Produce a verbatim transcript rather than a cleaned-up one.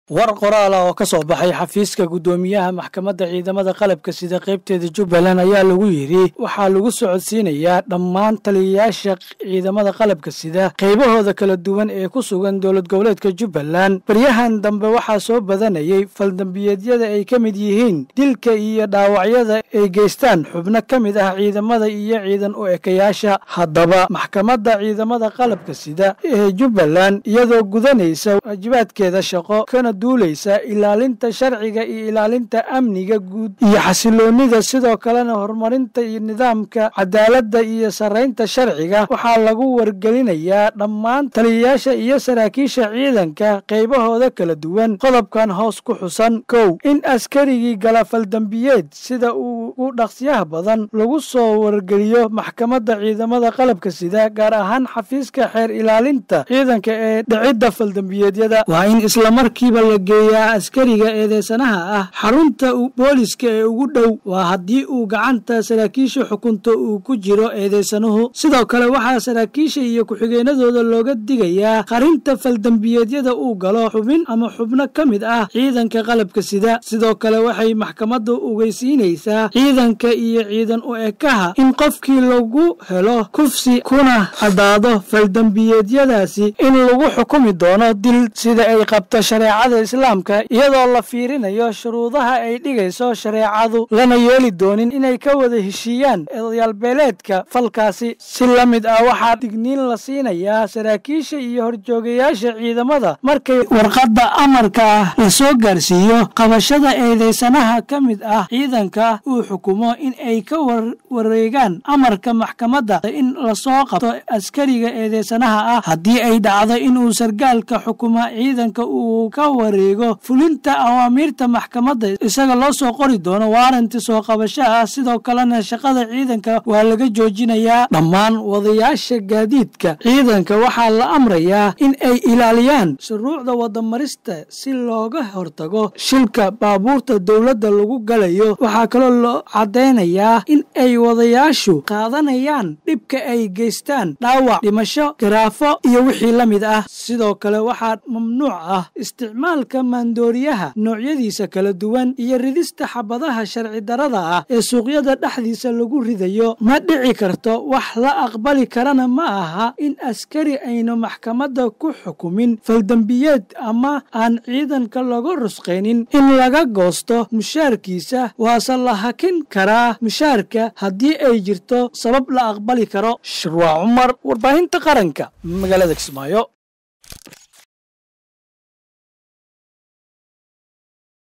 war qoraal ah oo ka soo baxay xafiiska gudoomiyaha maxkamadda ciidamada qalabka sida qaybteeda Jubbaland ayaa lagu yiri waxaa lagu socodsiinayaa dhammaan taliyayaasha ciidamada qalabka sida qaybahooda kala duwan ee ku sugan dowlad goboleedka Jubbaland baryahan dambe waxaa soo badanayay faldambiyeedyada ay ka mid yihiin dilka iyo dhaawacyada ay geystaan xubno ka mid ah ciidamada iyo ciidan u ekayaasha haddaba maxkamadda ciidamada qalabka sida ee Jubbaland iyadoo gudanaysa waajibaadkeeda shaqo kana duulaysa ilaalinta sharciga iyo ilaalinta amniga guud iyo xasiloonida sidoo kalena horumarinta iyo nidaamka cadaaladda iyo sareynta sharciga waxaa lagu wargelinayaa dhammaan taliyayaasha iyo saraakiisha ciidanka qaybahooda kala duwan qodobkan hoos ku xusan kow in askarigii gala faldambiyeed sida uu u dhaqsiyaha badan lagu soo wargeliyo maxkamadda ciidamada qalabka sida gaar ahaan xafiiska xeer ilaalinta ciidanka ee dhicidda faldambiyeedyada waa in isla markiiba la geeyaa askariga eedeysanaha ah xarunta booliska ee ugu dhow waa haddii uu gacanta saraakiisha xukunta uu ku jiro eedeysanuhu sidoo kale waxaa saraakiisha iyo ku-xigeenadooda looga digayaa qarinta faldambiyeedyada uu galo xubin ama xubno ka mid ah ciidanka qalabka sida sidoo kale waxay maxkamaddu ogeysiinaysaa ciidanka iyo ciidan u ekaha in qofkii lagu helo kufsi kuna caddaado faldambiyeedyadaasi in lagu xukumi doono dil sida ay qabto shareecada islaamka iyadoo la fiirinayo shuruudaha ay dhigayso shareecadu lana yeeli doonin inay ka wada heshiiyaan eedayaalbeeleedka falkaasi si la mid ah waxaa digniin la siinayaa saraakiisha iyo horjoogayaasha ciidamada markay warqadda amarka ah la soo gaarsiiyo qabashada eedeysanaha ka mid ah ciidanka uu xukumo in ay ka wareegaan amarka maxkamadda in lasoo qabto askariga eedeysanaha ah haddii ay dhacdo inuu sargaalka xukuma ciidanka uu ka wareego fulinta awaamiirta maxkamadda isaga loo soo qori doono waaranti soo qabasho ah sidoo kalena shaqada ciidanka waa laga joojinayaa dhammaan wadayaasha gaadiidka ciidanka waxaa la amrayaa in ay ilaaliyaan shuruucda wadamarista si looga hortago shilka baabuurta dowladda lagu galayo waxaa kaloo loo caddaynayaa in ay wadayaashu qaadanayaan dhibka ay geystaan dhaawac dhimasho garaafo iyo wixii la mid ah sidoo kale waxaa mamnuuc ah isticmaalka maandooriyaha noocyadiisa kala duwan iyo ridista xabadaha sharci darada ah ee suuqyada dhexdiisa lagu ridayo ma dhici karto wax la aqbali karana ma aha in askari aynu maxkamadda ku xukumin faldambiyeed ama aan ciidanka laga rusqaynin in laga goosto mushaarkiisa waase la hakin karaa mushaarka haddii ay jirto sabab la aqbali karo shirwaa cumar warbaahinta qaranka magaalada Kismaayo.